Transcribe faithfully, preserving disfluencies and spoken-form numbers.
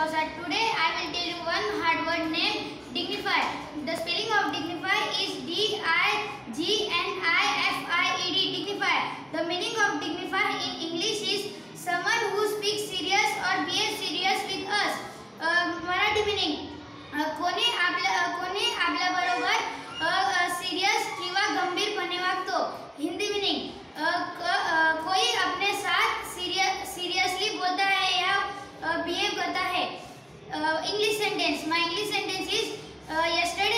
Sir. Today I will tell you one hard word named dignify. The spelling of dignify is D I G N I F I E D. Dignify. The meaning of dignify in English is someone who speaks serious or behaves serious with us. Uh, Marathi meaning कोणी आपल्या कोणी आपल्या बरोबर serious किंवा गंभीरपणे वागतो. Hindi meaning कोई अपने साथ सीरियस सीरियसली बोलता है या बिहेव करता है. English sentence. My English sentence is yesterday